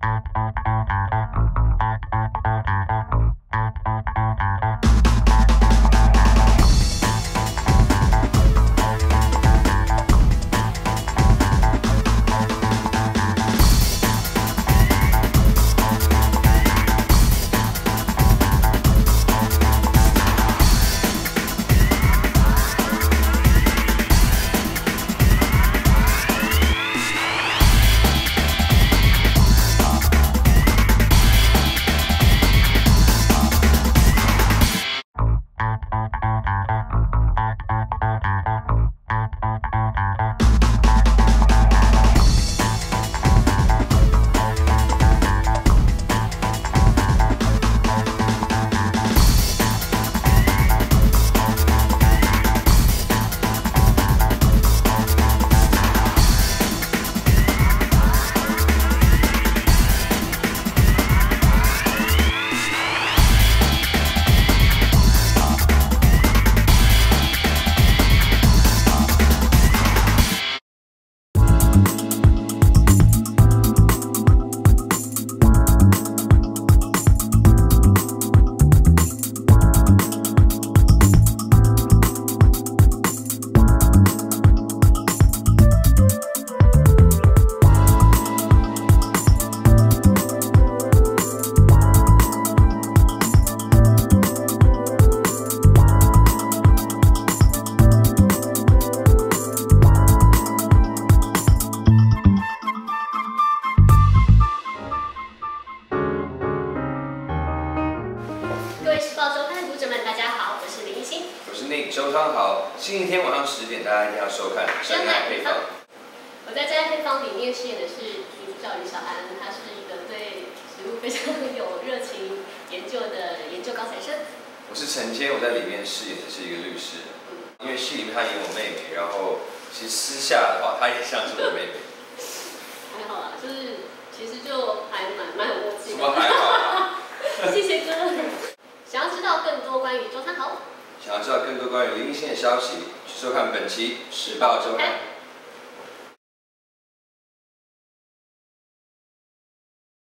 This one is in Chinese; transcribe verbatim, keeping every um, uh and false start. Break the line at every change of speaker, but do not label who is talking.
收藏好，星期天晚上十点，大家一定要收看《真爱配方》。
我在《真爱配方》里面饰演的是女主角李小安，她是一个对食物非常有热情研究的研究高材生。
我是陈谦，我在里面饰演的是一个律师。因为戏里面她演我妹妹，然后其实私下的话，她也像是我妹妹。
还好啦，就是其实就还蛮蛮有默契的。
什么还好啊？
谢谢哥。想要知道更多关于周汤豪，
想要知道更多关于林一星的消息，去收看本期《时报周刊》。